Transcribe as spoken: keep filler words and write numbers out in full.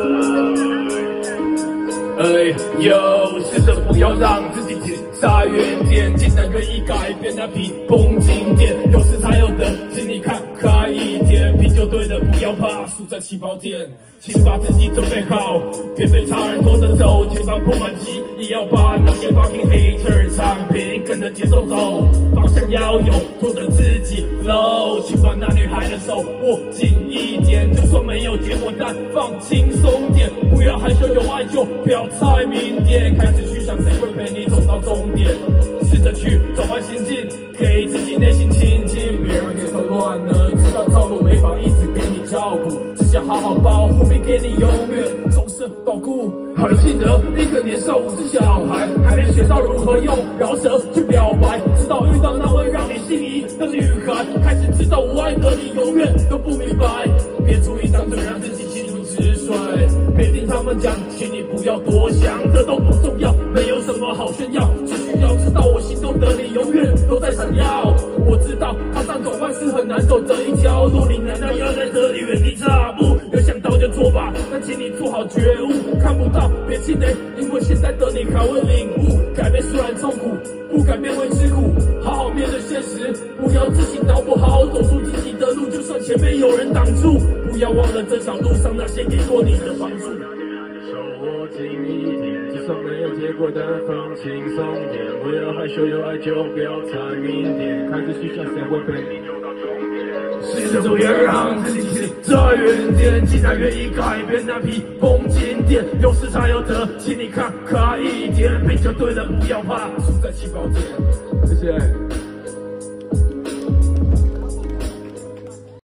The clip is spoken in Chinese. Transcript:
哎呦，试着不要让自己只差原点，既然愿意改变，那皮绷紧点，有时才有的，请你看开一点，啤酒对的不要怕，输在起跑点，请把自己准备好，别被他人拖着走，前方破满机，也要把那些 fucking hater 产品跟着节奏走，方向要有，拖着自己 flow， 请把那女孩的手握紧一点，就算没有结果，但放轻松点，不要害羞，有爱就不要太明点，开始去想谁会陪你走到终点，试着去转换心境，给自己内心清静，别让节奏乱了，知道套路没法一直给你照顾，只想好好保护，并给你永远终身保护。还记得一个年少无知小孩，还没学到如何用饶舌去表白，直到遇到那位让你心仪的女孩，开始知道我爱的你永远都不明白，别注意张嘴让自己清楚止水，别听他们讲，请你不要多想，这都不重要，没有什么好炫耀，只需要知道我心中的你永远都在闪耀。我知道踏上转弯是很难走的一条路，你难道要在这里原地踏步？有想到就做吧，但请你做好觉悟，看不到别气馁，因为现在的你还会领悟，改变虽然痛苦，不改变会吃苦，好好面对现实，不要自信脑不好，走出自己的路，就算前面有人挡住，不要忘了这条路上那些给过你的帮助。 手握紧一点，就算没有结果，但放轻松点，不要害羞，有爱就不要太明点，开始去想谁会陪你走到终点。 试着别让自己在原点，既然愿意改变，那皮绷紧点，有时才有得，请你看开一点，啤酒对了不要怕，输在起跑点。 谢谢。